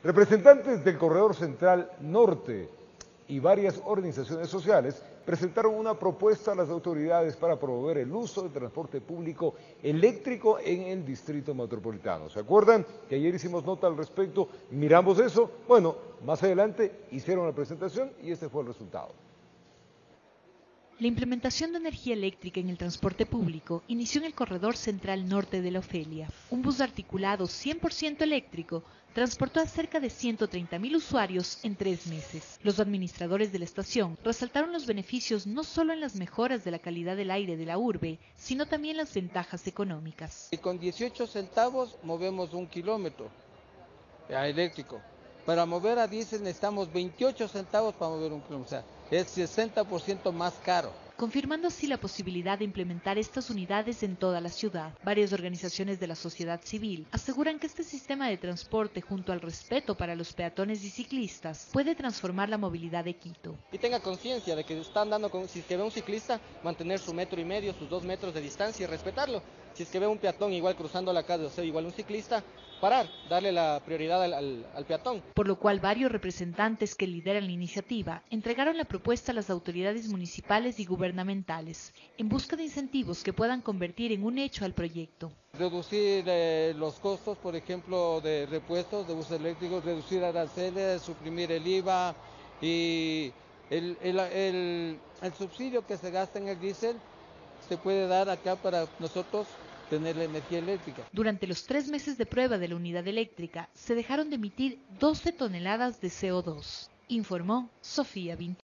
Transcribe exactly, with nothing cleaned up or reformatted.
Representantes del Corredor Central Norte y varias organizaciones sociales presentaron una propuesta a las autoridades para promover el uso del transporte público eléctrico en el Distrito Metropolitano. ¿Se acuerdan que ayer hicimos nota al respecto? Miramos eso. Bueno, más adelante hicieron la presentación y este fue el resultado. La implementación de energía eléctrica en el transporte público inició en el Corredor Central Norte de la Ofelia. Un bus articulado cien por ciento eléctrico transportó a cerca de ciento treinta mil usuarios en tres meses. Los administradores de la estación resaltaron los beneficios no solo en las mejoras de la calidad del aire de la urbe, sino también las ventajas económicas. Y con dieciocho centavos movemos un kilómetro a eléctrico. Para mover a diésel necesitamos veintiocho centavos para mover un kilómetro. O sea, es sesenta por ciento más caro. Confirmando así la posibilidad de implementar estas unidades en toda la ciudad. Varias organizaciones de la sociedad civil aseguran que este sistema de transporte, junto al respeto para los peatones y ciclistas, puede transformar la movilidad de Quito. Y tenga conciencia de que están dando, con, si es que ve un ciclista, mantener su metro y medio, sus dos metros de distancia y respetarlo. Si es que ve un peatón igual cruzando la calle, o sea, igual un ciclista, parar, darle la prioridad al, al, al peatón. Por lo cual varios representantes que lideran la iniciativa entregaron la propuesta a las autoridades municipales y gubernamentales en busca de incentivos que puedan convertir en un hecho al proyecto. Reducir eh, los costos, por ejemplo, de repuestos de buses eléctricos, reducir aranceles, suprimir el I V A y el, el, el, el subsidio que se gasta en el diésel se puede dar acá para nosotros tener la energía eléctrica. Durante los tres meses de prueba de la unidad eléctrica se dejaron de emitir doce toneladas de C O dos, informó Sofía Vinti.